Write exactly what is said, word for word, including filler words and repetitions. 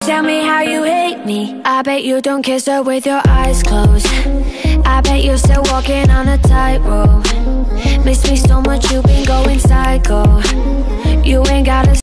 Tell me how you hate me. I bet you don't kiss her with your eyes closed. I bet you're still walking on a tightrope. Miss me so much, you've been going psycho. You ain't gotta